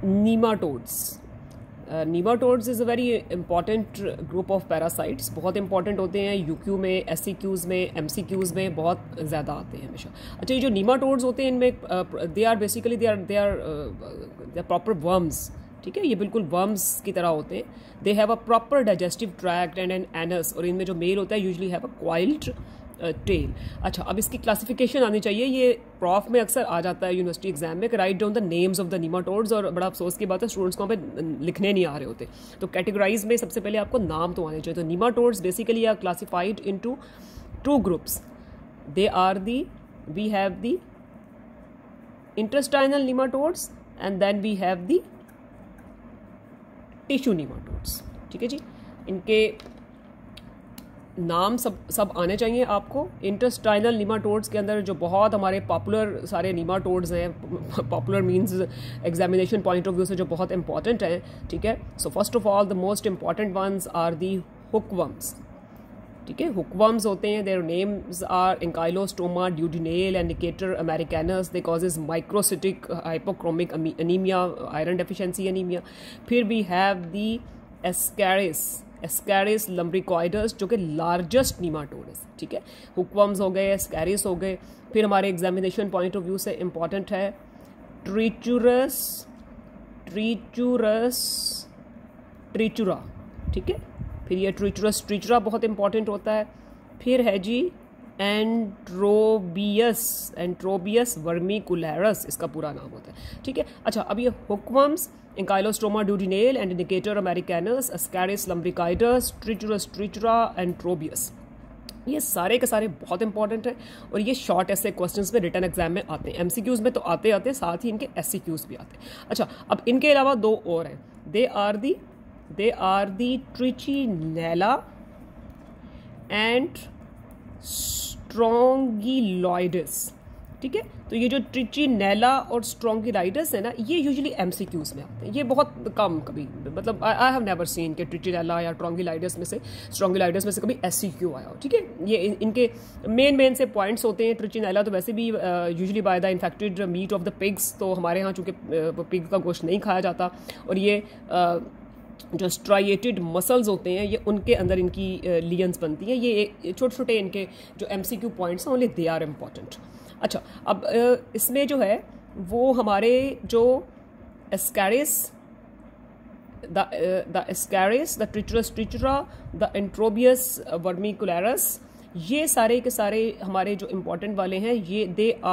Nematodes. Nematodes is a very important group of parasites, बहुत important होते हैं UQ में, एससीक्यूज़ में, एमसीक्यूज़ में बहुत ज़्यादा आते हैं हमेशा। अच्छा, ये जो नीमाटोड्स होते हैं इनमें they are basically they are proper worms, ठीक है, ये बिल्कुल वर्म्स की तरह होते हैं। They have a proper digestive tract and an anus, और इनमें जो मेल होता है usually have a coiled tail. अच्छा, अब इसकी क्लासिफिकेशन आनी चाहिए, ये प्रॉफ में अक्सर आ जाता है यूनिवर्सिटी एग्जाम में कि write down the names of the nematodes, और बड़ा अफसोस की बात है स्टूडेंट्स को वहाँ पे लिखने नहीं आ रहे होते। तो कैटेगराइज में सबसे पहले आपको नाम तो आने चाहिए। तो nematodes basically are classified into two groups. They are the, we have the intestinal nematodes and then we have the tissue nematodes. ठीक है जी, इनके नाम सब आने चाहिए आपको। इंटेस्टाइनल नीमाटोड्स के अंदर जो बहुत हमारे पॉपुलर सारे नीमाटोड्स हैं, popular means examination point of view से जो बहुत इंपॉर्टेंट हैं, ठीक है। So first of all the most important ones are the hookworms, ठीक है। हुकवर्म्स होते हैं, their names are Ancylostoma duodenale and Necator americanus. They causes microcytic hypochromic anaemia, iron deficiency anaemia. फिर we have the Ascaris lumbricoides जो कि largest nematode है, ठीक है। हुकवर्म्स हो गए, एस्कैरिस हो गए। फिर हमारे एग्जामिनेशन पॉइंट ऑफ व्यू से इंपॉर्टेंट है ट्रीचुरा, ठीक है। फिर ये ट्रीचुरा बहुत इंपॉर्टेंट होता है। फिर है जी एंट्रोबियस वर्मिकुलरस, इसका पूरा नाम होता है, ठीक है। अच्छा, अब ये hookworms, Ancylostoma duodenale and Necator americanus, Ascaris lumbricoides, trichura, Enterobius, ये सारे के सारे बहुत इंपॉर्टेंट हैं और ये शॉर्ट ऐसे क्वेश्चंस में रिटन एग्जाम में आते हैं। एमसीक्यूज में तो आते साथ ही इनके एससीक्यूज भी आते हैं। अच्छा, अब इनके अलावा दो और हैं। दे आर दी ट्रिचिनेला एंड स्ट्रोंगिलॉइडस, ठीक है। तो ये जो ट्रिचिनेला और स्ट्रोंगिलाइडस है ना, ये यूजुअली एमसीक्यूज में आते हैं। ये बहुत कम, कभी मतलब आई हैव नेवर सीन कि ट्रिचिनेला या स्ट्रोंगिलाइडस में से कभी एससीक्यू आया हो, ठीक है। ये इनके मेन से पॉइंट्स होते हैं। ट्रिचिनेला तो वैसे भी usually by the infected meat of the pigs, तो हमारे यहाँ चूँकि पिग का गोश्त नहीं खाया जाता, और ये जो स्ट्राइएटेड मसल्स होते हैं ये उनके अंदर इनकी लियंस बनती हैं। ये छोटे छोटे इनके जो एमसीक्यू पॉइंट्स हैं ओनली दे आर इम्पॉर्टेंट। अच्छा, अब इसमें जो है वो हमारे जो Ascaris, the trichura, the Enterobius vermicularis, ये सारे के सारे हमारे जो इम्पोर्टेंट वाले हैं, ये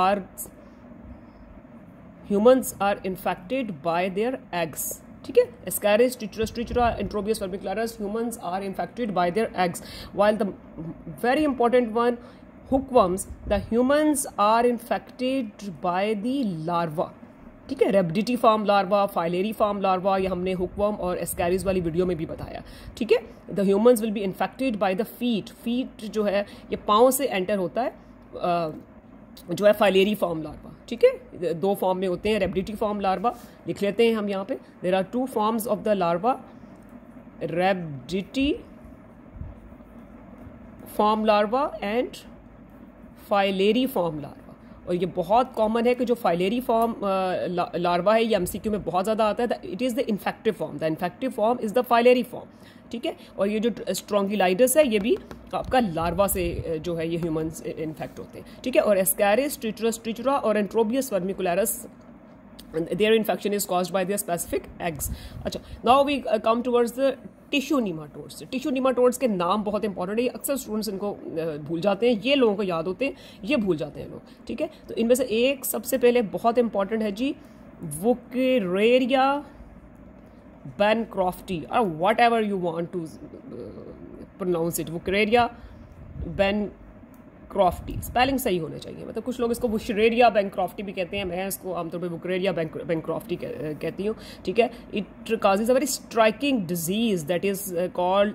humans are infected by their eggs, ठीक है। Ascaris, trichiura, Enterobius vermicularis, humans are infected by their eggs, while the very important one, hookworms, the humans are infected by the larva, ठीक है। Rhabditiform larva, filariform larva, ये हमने hookworm और Ascaris वाली video में भी बताया, ठीक है। The humans will be infected by the feet जो है ये पाँव से एंटर होता है, जो है फाइलेरी फॉर्म लार्वा, ठीक है। दो फॉर्म में होते हैं, रेबिडिटी फॉर्म लार्वा लिख लेते हैं हम यहाँ पे। There are two forms of the larva, rhabditiform larva and filariform larva. और ये बहुत कॉमन है कि जो फाइलेरी फॉर्म लार्वा है ये एमसीक्यू में बहुत ज़्यादा आता है। It is the infective form, the infective form is the filariform, ठीक है। और ये जो स्ट्रोंगिलाइडस है ये भी आपका लार्वा से जो है ये ह्यूमंस इन्फेक्ट होते हैं, ठीक है। और एस्कैरिस, ट्रीचुरा और Enterobius vermicularis, their infection is caused by their specific eggs. अच्छा, now we come towards the tissue nematodes. Tissue nematodes के नाम बहुत इंपॉर्टेंट है, ये अक्सर स्टूडेंट्स इनको भूल जाते हैं, ये लोगों को याद होते हैं, ये भूल जाते हैं लोग, ठीक है। तो इनमें से एक सबसे पहले बहुत इंपॉर्टेंट है जी, वुकेरेरिया बैनक्रॉफ्टी, और whatever you want to pronounce it, Wuchereria bancrofti, spelling सही होना चाहिए। मतलब कुछ लोग इसको वुशरेरिया बैनक्रॉफ्टी भी कहते हैं, मैं इसको आमतौर पे वुकरेरिया बैनक्रॉफ्टी कहती हूँ, ठीक है। It causes a very striking disease that is called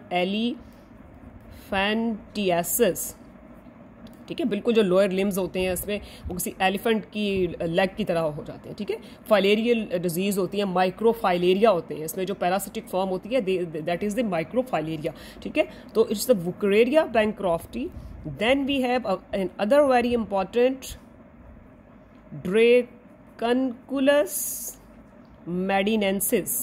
elephantiasis, ठीक है। बिल्कुल जो लोअर लिम्स होते हैं इसमें वो किसी एलिफेंट की लेग की तरह हो जाते हैं, ठीक है। फाइलेरियल डिजीज़ होती है, माइक्रोफाइलेरिया होते हैं इसमें, जो पैरासिटिक फॉर्म होती है दैट इज़ द माइक्रोफाइलेरिया, ठीक है। तो it's the Wuchereria bancrofti. Then we have another very important Dracunculus medinensis,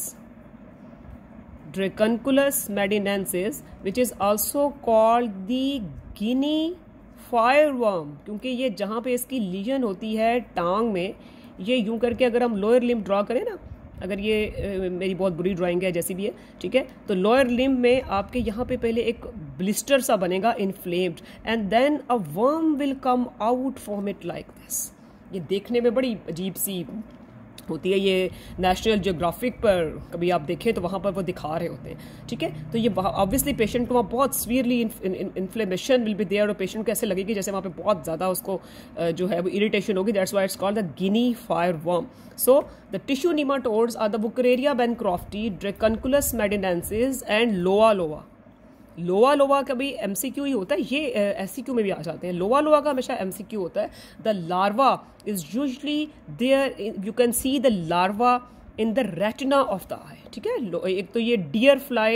Dracunculus medinensis, which is also called the Guinea fireworm, क्योंकि ये जहाँ पे इसकी लीजन होती है टांग में, ये यूं करके अगर हम लोअर लिम्ब ड्रॉ करें ना, अगर ये मेरी बहुत बुरी ड्राइंग है जैसी भी है, ठीक है, तो लोअर लिम्ब में आपके यहाँ पे पहले एक ब्लिस्टर सा बनेगा inflamed, and then a worm will come out from it like this. ये देखने में बड़ी अजीब सी होती है, ये नेशनल जियोग्राफिक पर कभी आप देखें तो वहाँ पर वो दिखा रहे होते हैं, ठीक है। तो ये ऑब्वियसली पेशेंट को वहाँ बहुत severely inflammation will be there, और पेशेंट को ऐसे लगेगी जैसे वहाँ पे बहुत ज़्यादा उसको जो है वो इरिटेशन होगी। That's why it's called the guinea fire worm. So the tissue nematodes are the बुकरेरिया bancrofti, Dracunculus medinensis and Loa loa. Loa लोआ का भी एमसीक्यू ही होता है, ये एससीक्यू में भी आ जाते हैं। लोआ लोआ का हमेशा एमसीक्यू होता है। The larva is usually there, you can see the larva in the retina of the eye, ठीक है। एक तो ये डियर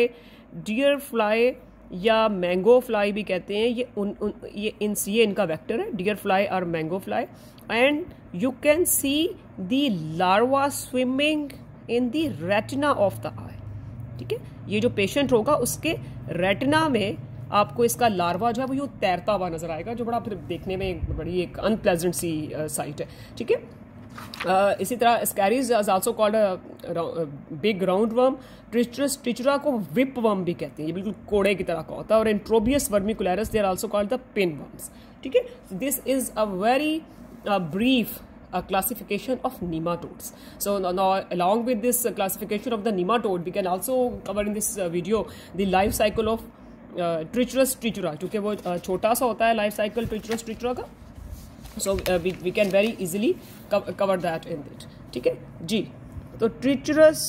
फ्लाई या मैंगो फ्लाई भी कहते हैं, ये इनका वेक्टर है, डियर फ्लाई और mango fly, and you can see the larva swimming in the retina of the eye, ठीक है। ये जो पेशेंट होगा उसके रेटिना में आपको इसका लार्वा जो है वो यूँ तैरता हुआ नजर आएगा, जो बड़ा फिर देखने में बड़ी एक अनप्लेजेंट सी साइट है, ठीक है। इसी तरह Ascaris is also called big round worm. Trichuris trichura को विप वर्म भी कहते हैं, ये बिल्कुल कोड़े की तरह का होता है। और Enterobius vermicularis they are also called the pin worms, ठीक है। This is a very brief classification of nematodes. So now along with this classification of the nematode, we can also cover in this video the life cycle of Trichuris trichura, क्योंकि वो छोटा सा होता है life cycle Trichuris trichura का। So we can very easily cover that in it, ठीक है जी। तो Trichuris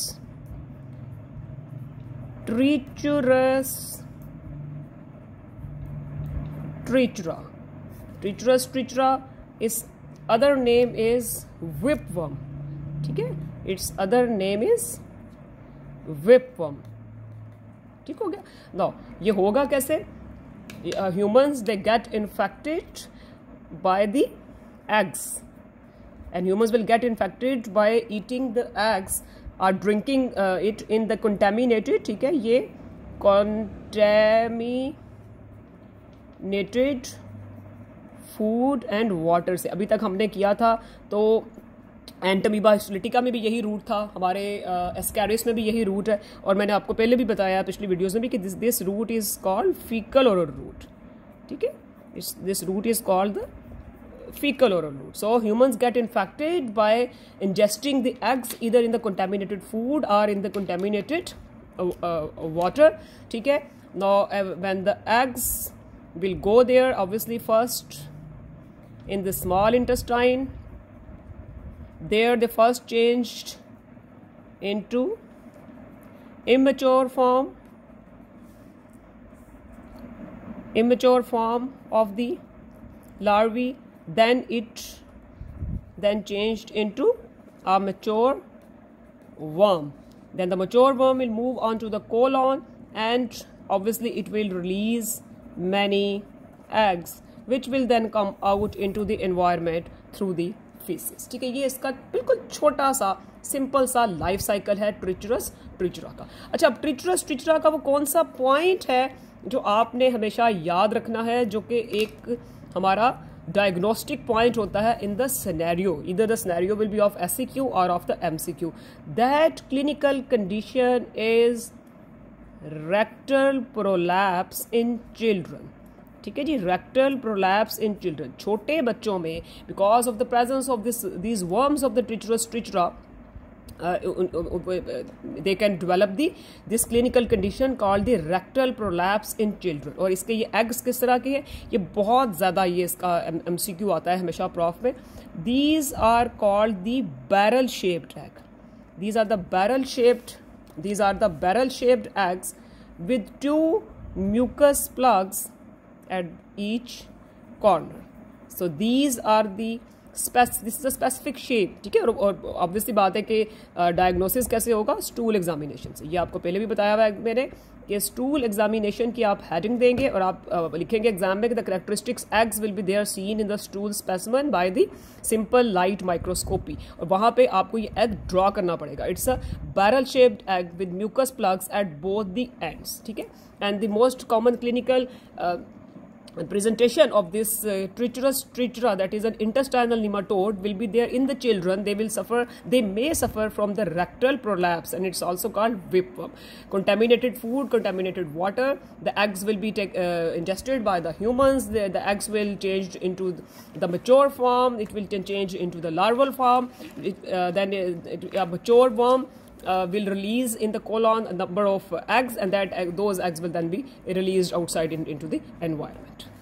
trichura is other name is whipworm, ठीक है। Its other name is whipworm, ठीक हो गया। Now ये होगा कैसे? Humans they get infected by the eggs, and humans will get infected by eating the eggs or drinking it in the contaminated, ठीक है, ये contaminated फूड एंड वाटर से अभी तक हमने किया था। तो एंटमीबा हिस्टोलिटिका में भी यही रूट था, हमारे एस्कैरिस में भी यही रूट है, और मैंने आपको पहले भी बताया पिछली वीडियोस में भी कि this route is called faecal oral route, ठीक है। This route is called the fecal oral route. So humans get infected by ingesting the eggs either in the contaminated food or in the contaminated water, ठीक है। Now when the eggs will go there, obviously first in the small intestine, there they first changed into immature form of the larvae, then changed into a mature worm. Then the mature worm will move on to the colon, and obviously it will release many eggs which will then come out into the environment through the feces, ठीक है। ये इसका बिल्कुल छोटा सा simple सा life cycle है Trichuris trichura का। अच्छा, अब Trichuris trichura का वो कौन सा पॉइंट है जो आपने हमेशा याद रखना है, जो कि एक हमारा डायग्नोस्टिक पॉइंट होता है इन द सिनेरियो, इधर the scenario will be of SCQ और of the MCQ. That clinical condition is rectal prolapse in children, ठीक है जी। रेक्टल प्रोलैप्स इन चिल्ड्रन, छोटे बच्चों में because of the presence of these worms of the Trichuris trichura, they can develop this clinical condition called the rectal prolapse in children। और इसके ये eggs किस तरह के हैं, ये बहुत ज़्यादा ये इसका MCQ आता है हमेशा प्रॉफ में। These are called the barrel shaped egg। These are the barrel shaped eggs with 2 mucus plugs at each corner। So these are the this is a specific shape, ठीक है। और ऑब्वियसली बात है कि डायग्नोसिस कैसे होगा, stool examination से। ये आपको पहले भी बताया हुआ है मैंने कि स्टूल एग्जामिनेशन की आप हेडिंग देंगे और आप लिखेंगे एग्जाम में कि the characteristics eggs will be there seen in the stool specimen by the simple light microscopy, और वहाँ पे आपको ये एग ड्रॉ करना पड़ेगा। It's a barrel shaped egg with mucus plugs at both the ends, ठीक है। And the most common clinical presentation of this triturus tritera, that is an intestinal nematode, will be there in the children. They may suffer from the rectal prolapse, and it's also called whipworm. Contaminated food, contaminated water, the eggs will be ingested by the humans. The eggs will change into the mature form. It will change into the larval form. Then a mature worm will release in the colon a number of eggs, and those eggs will then be released outside into the environment.